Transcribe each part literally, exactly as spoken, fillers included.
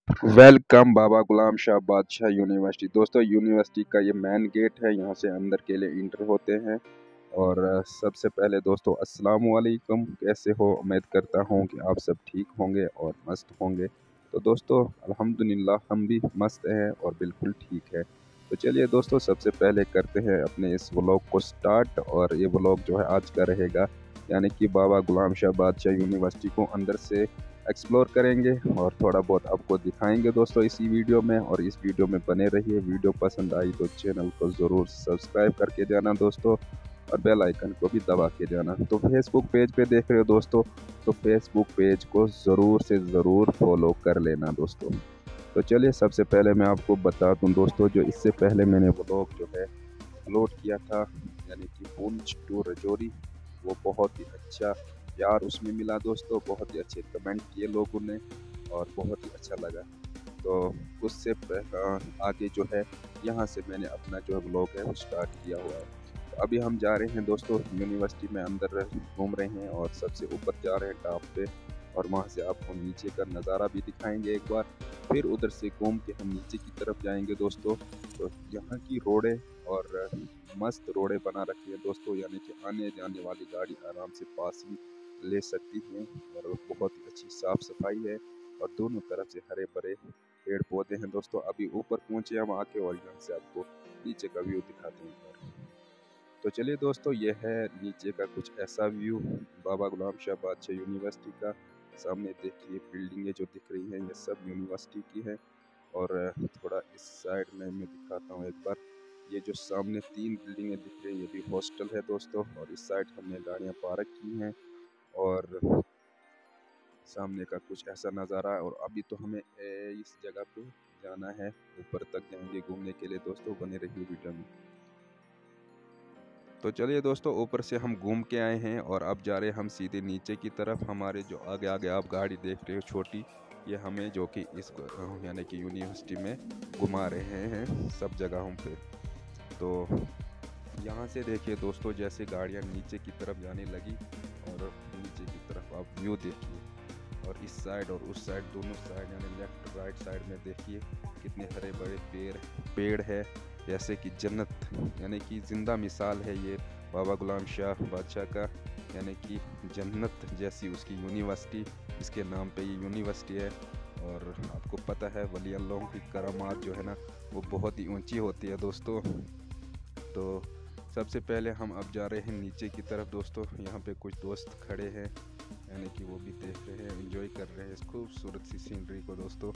Welcome Baba Ghulam Shah बादशाह university. दोस्तों, university का ये मेन गेट है, यहाँ से अंदर के लिए इंटर होते हैं। और अ, सबसे पहले दोस्तों अस्सलाम वालेकुम, कैसे हो? उम्मीद करता हूँ कि आप सब ठीक होंगे और मस्त होंगे। तो दोस्तों अल्हम्दुलिल्लाह हम भी मस्त हैं और बिल्कुल ठीक है। तो चलिए दोस्तों, सबसे पहले करते हैं अपने इस व्लॉग को स्टार्ट। और ये व्लॉग जो है आज का रहेगा, यानी कि बाबा गुलाम शाह बादशाह यूनिवर्सिटी को अंदर से एक्सप्लोर करेंगे और थोड़ा बहुत आपको दिखाएंगे दोस्तों इसी वीडियो में। और इस वीडियो में बने रहिए। वीडियो पसंद आई तो चैनल को ज़रूर सब्सक्राइब करके जाना दोस्तों, और बेल आइकन को भी दबा के जाना। तो फेसबुक पेज पे देख रहे हो दोस्तों, तो फेसबुक पेज को ज़रूर से ज़रूर फॉलो कर लेना दोस्तों। तो चलिए सबसे पहले मैं आपको बता दूं दोस्तों, जो इससे पहले मैंने व्लॉग जो है अपलोड किया था, यानी कि पुंछ टू रजौरी, वो बहुत ही अच्छा प्यार उसमें मिला दोस्तों। बहुत ही अच्छे कमेंट किए लोगों ने और बहुत ही अच्छा लगा। तो उससे पह- आगे जो है, यहाँ से मैंने अपना जो व्लॉग है वो स्टार्ट किया हुआ है। तो अभी हम जा रहे हैं दोस्तों यूनिवर्सिटी में अंदर घूम रहे हैं और सबसे ऊपर जा रहे हैं टॉप पे। और वहाँ से आपको नीचे का नज़ारा भी दिखाएंगे एक बार। फिर उधर से घूम के हम नीचे की तरफ जाएंगे दोस्तों। तो यहाँ की रोडें और मस्त रोडें बना रखी है दोस्तों, यानी कि आने जाने वाली गाड़ी आराम से पास ही ले सकती हैं। और बहुत ही अच्छी साफ़ सफाई है और दोनों तरफ से हरे भरे पेड़ पौधे हैं दोस्तों। अभी ऊपर पहुंचे हम आके और यहाँ से आपको नीचे का व्यू दिखाते हैं एक बार। तो चलिए दोस्तों, ये है नीचे का कुछ ऐसा व्यू बाबा गुलाम शाह बादशाह यूनिवर्सिटी का। सामने देखिए बिल्डिंगें जो दिख रही हैं, ये सब यूनिवर्सिटी की है। और थोड़ा इस साइड में मैं दिखाता हूँ एक बार। ये जो सामने तीन बिल्डिंगें दिख रही हैं, ये भी हॉस्टल है दोस्तों। और इस साइड हमने गाड़ियाँ पार्क की हैं। और सामने का कुछ ऐसा नज़ारा है। और अभी तो हमें ए, इस जगह पे जाना है, ऊपर तक जाएंगे घूमने के लिए दोस्तों। बने रहिए वीडियो में। तो चलिए दोस्तों, ऊपर से हम घूम के आए हैं और अब जा रहे हैं हम सीधे नीचे की तरफ। हमारे जो आगे आगे आप गाड़ी देख रहे हो छोटी, ये हमें जो कि इस यानी कि यूनिवर्सिटी में घुमा रहे हैं सब जगहों पे। तो यहाँ से देखिए दोस्तों, जैसे गाड़ियाँ नीचे की तरफ जाने लगी और नीचे की तरफ आप व्यू देखिए। और इस साइड और उस साइड, दोनों साइड यानी लेफ्ट राइट साइड में देखिए कितने हरे भरे पेड़ पेड़ है, जैसे कि जन्नत, यानी कि ज़िंदा मिसाल है ये बाबा गुलाम शाह बादशाह का। यानी कि जन्नत जैसी उसकी यूनिवर्सिटी, इसके नाम पे ये यूनिवर्सिटी है। और आपको पता है वली अल्लाह की करामात जो है ना, वो बहुत ही ऊंची होती है दोस्तों। तो सबसे पहले हम अब जा रहे हैं नीचे की तरफ दोस्तों। यहाँ पे कुछ दोस्त खड़े हैं, यानी कि वो भी देख रहे हैं, एंजॉय कर रहे हैं इस खूबसूरत सी सीनरी को दोस्तों।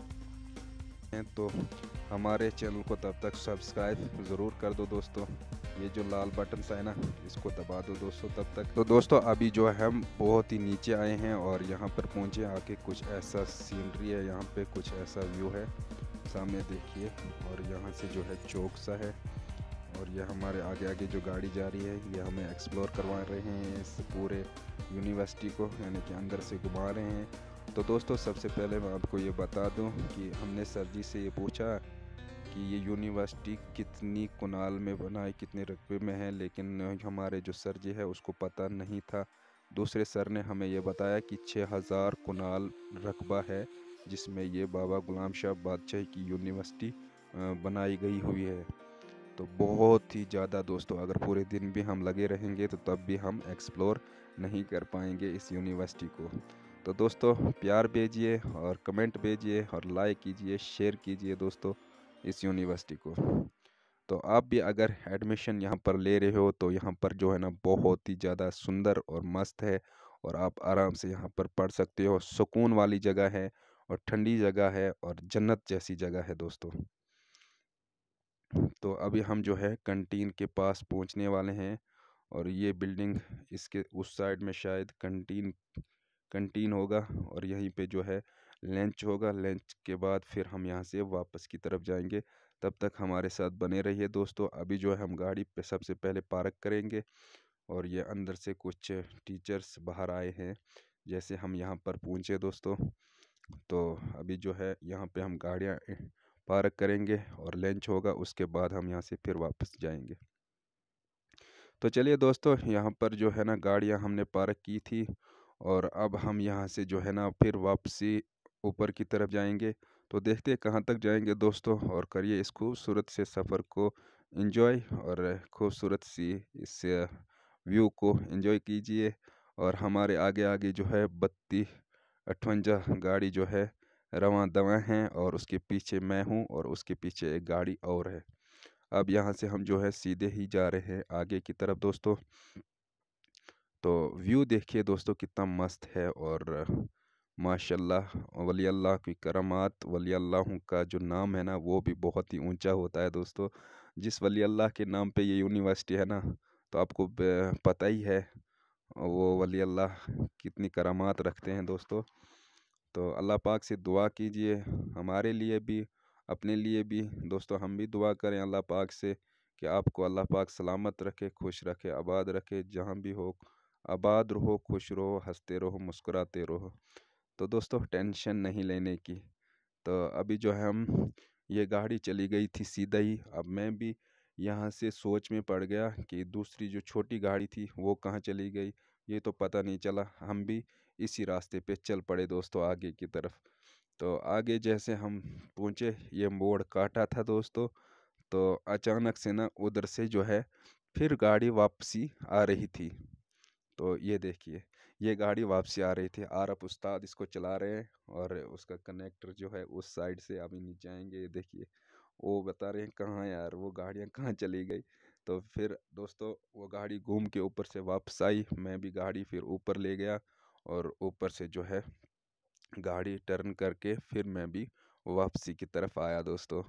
हैं तो हमारे चैनल को तब तक सब्सक्राइब ज़रूर कर दो दोस्तों। ये जो लाल बटन सा है ना, इसको दबा दो दोस्तों तब तक। तो दोस्तों अभी जो है हम बहुत ही नीचे आए हैं और यहाँ पर पहुँचे आके कुछ ऐसा सीनरी है, यहाँ पे कुछ ऐसा व्यू है सामने देखिए। और यहाँ से जो है चौक सा है। और ये हमारे आगे आगे जो गाड़ी जा रही है, ये हमें एक्सप्लोर करवा रहे हैं इस पूरे यूनिवर्सिटी को, यानी कि अंदर से घुमा रहे हैं। तो दोस्तों सबसे पहले मैं आपको ये बता दूं कि हमने सर जी से ये पूछा कि ये यूनिवर्सिटी कितनी कुनाल में बना है, कितने रकबे में है, लेकिन हमारे जो सर जी है उसको पता नहीं था। दूसरे सर ने हमें ये बताया कि छः हज़ार कुनाल रकबा है, जिसमें ये बाबा गुलाम शाह बादशाह की यूनिवर्सिटी बनाई गई हुई है। तो बहुत ही ज़्यादा दोस्तों, अगर पूरे दिन भी हम लगे रहेंगे तो तब भी हम एक्सप्लोर नहीं कर पाएंगे इस यूनिवर्सिटी को। तो दोस्तों प्यार भेजिए और कमेंट भेजिए और लाइक कीजिए, शेयर कीजिए दोस्तों इस यूनिवर्सिटी को। तो आप भी अगर एडमिशन यहाँ पर ले रहे हो तो यहाँ पर जो है ना बहुत ही ज़्यादा सुंदर और मस्त है। और आप आराम से यहाँ पर पढ़ सकते हो, सुकून वाली जगह है और ठंडी जगह है और जन्नत जैसी जगह है दोस्तों। तो अभी हम जो है कंटीन के पास पहुंचने वाले हैं। और ये बिल्डिंग, इसके उस साइड में शायद कंटीन कंटीन होगा। और यहीं पे जो है लंच होगा। लंच के बाद फिर हम यहाँ से वापस की तरफ जाएंगे। तब तक हमारे साथ बने रहिए दोस्तों। अभी जो है हम गाड़ी पे सबसे पहले पार्क करेंगे। और ये अंदर से कुछ टीचर्स बाहर आए हैं, जैसे हम यहाँ पर पहुँचे दोस्तों। तो अभी जो है यहाँ पे हम गाड़ियाँ पार्क करेंगे और लंच होगा, उसके बाद हम यहाँ से फिर वापस जाएंगे। तो चलिए दोस्तों, यहाँ पर जो है ना गाड़ियाँ हमने पार्क की थी और अब हम यहाँ से जो है ना फिर वापसी ऊपर की तरफ जाएंगे। तो देखते हैं कहाँ तक जाएंगे दोस्तों, और करिए इस खूबसूरत से सफ़र को एंजॉय, और खूबसूरत सी इस व्यू को एंजॉय कीजिए। और हमारे आगे आगे जो है बत्ती अठवंजा गाड़ी जो है रवां दवां हैं, और उसके पीछे मैं हूँ, और उसके पीछे एक गाड़ी और है। अब यहाँ से हम जो है सीधे ही जा रहे हैं आगे की तरफ दोस्तों। तो व्यू देखिए दोस्तों कितना मस्त है, और माशाल्लाह वली अल्लाह की करमात, वली अल्लाह का जो नाम है ना वो भी बहुत ही ऊंचा होता है दोस्तों। जिस वली अल्लाह के नाम पे ये यूनिवर्सिटी है ना, तो आपको ब- पता ही है वो वली अल्लाह कितनी करामात रखते हैं दोस्तों। तो अल्लाह पाक से दुआ कीजिए हमारे लिए भी, अपने लिए भी दोस्तों। हम भी दुआ करें अल्लाह पाक से कि आपको अल्लाह पाक सलामत रखे, खुश रखे, आबाद रखे, जहाँ भी हो आबाद रहो, खुश रहो, हंसते रहो, मुस्कुराते रहो। तो दोस्तों टेंशन नहीं लेने की। तो अभी जो है हम, ये गाड़ी चली गई थी सीधा ही। अब मैं भी यहाँ से सोच में पड़ गया कि दूसरी जो छोटी गाड़ी थी वो कहाँ चली गई, ये तो पता नहीं चला। हम भी इसी रास्ते पे चल पड़े दोस्तों आगे की तरफ। तो आगे जैसे हम पहुँचे, ये मोड़ काटा था दोस्तों, तो अचानक से ना उधर से जो है फिर गाड़ी वापसी आ रही थी। तो ये देखिए, ये गाड़ी वापसी आ रही थी। आरफ उस्ताद इसको चला रहे हैं, और उसका कनेक्टर जो है उस साइड से अभी नीचे आएंगे। ये देखिए वो बता रहे हैं कहाँ यार वो गाड़ियाँ कहाँ चली गई। तो फिर दोस्तों वो गाड़ी घूम के ऊपर से वापस आई, मैं भी गाड़ी फिर ऊपर ले गया, और ऊपर से जो है गाड़ी टर्न करके फिर मैं भी वापसी की तरफ आया दोस्तों।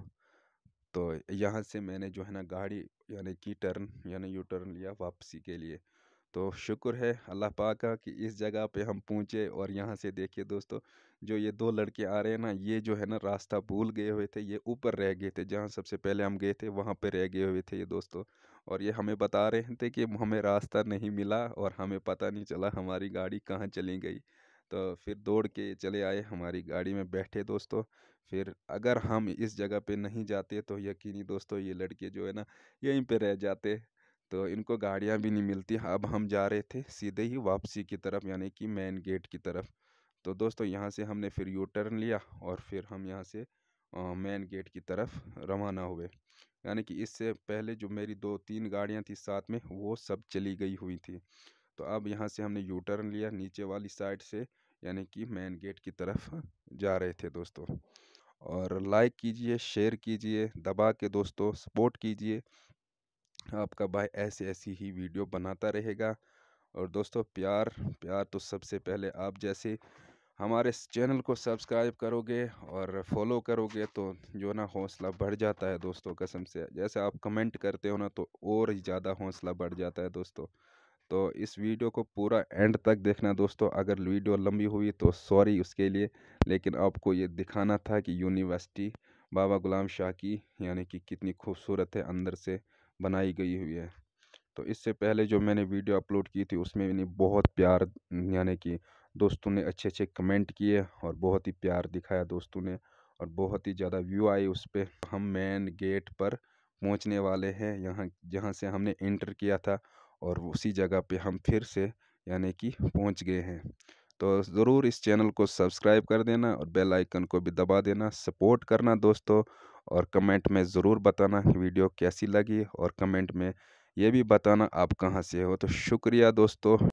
तो यहाँ से मैंने जो है ना गाड़ी यानी कि टर्न यानी यू टर्न लिया वापसी के लिए। तो शुक्र है अल्लाह पाक का कि इस जगह पे हम पहुँचे। और यहाँ से देखिए दोस्तों, जो ये दो लड़के आ रहे हैं ना, ये जो है ना रास्ता भूल गए हुए थे, ये ऊपर रह गए थे जहाँ सबसे पहले हम गए थे, वहाँ पे रह गए हुए थे ये दोस्तों। और ये हमें बता रहे थे कि हमें रास्ता नहीं मिला, और हमें पता नहीं चला हमारी गाड़ी कहाँ चली गई। तो फिर दौड़ के चले आए, हमारी गाड़ी में बैठे दोस्तों। फिर अगर हम इस जगह पे नहीं जाते तो यकीनी दोस्तों ये लड़के जो है ना यहीं पे रह जाते, तो इनको गाड़ियाँ भी नहीं मिलती। अब हम जा रहे थे सीधे ही वापसी की तरफ यानी कि मेन गेट की तरफ। तो दोस्तों यहाँ से हमने फिर यू टर्न लिया, और फिर हम यहाँ से मेन गेट की तरफ रवाना हुए। यानी कि इससे पहले जो मेरी दो तीन गाड़ियाँ थी साथ में, वो सब चली गई हुई थी। तो अब यहाँ से हमने यू टर्न लिया नीचे वाली साइड से, यानी कि मेन गेट की तरफ जा रहे थे दोस्तों। और लाइक कीजिए, शेयर कीजिए दबा के दोस्तों, सपोर्ट कीजिए। आपका भाई ऐसे ऐसी ही वीडियो बनाता रहेगा। और दोस्तों प्यार प्यार तो सबसे पहले आप जैसे हमारे इस चैनल को सब्सक्राइब करोगे और फॉलो करोगे तो जो ना हौसला बढ़ जाता है दोस्तों। कसम से जैसे आप कमेंट करते हो ना, तो और ही ज़्यादा हौसला बढ़ जाता है दोस्तों। तो इस वीडियो को पूरा एंड तक देखना दोस्तों। अगर वीडियो लंबी हुई तो सॉरी उसके लिए, लेकिन आपको ये दिखाना था कि यूनिवर्सिटी बाबा गुलाम शाह की यानी कि कितनी खूबसूरत है, अंदर से बनाई गई हुई है। तो इससे पहले जो मैंने वीडियो अपलोड की थी उसमें मैंने बहुत प्यार यानी कि दोस्तों ने अच्छे अच्छे कमेंट किए, और बहुत ही प्यार दिखाया दोस्तों ने, और बहुत ही ज़्यादा व्यू आए उस पर। हम मेन गेट पर पहुंचने वाले हैं, यहाँ जहाँ से हमने इंटर किया था, और उसी जगह पे हम फिर से यानी कि पहुंच गए हैं। तो ज़रूर इस चैनल को सब्सक्राइब कर देना, और बेल आइकन को भी दबा देना, सपोर्ट करना दोस्तों। और कमेंट में ज़रूर बताना वीडियो कैसी लगी, और कमेंट में ये भी बताना आप कहाँ से हो। तो शुक्रिया दोस्तों।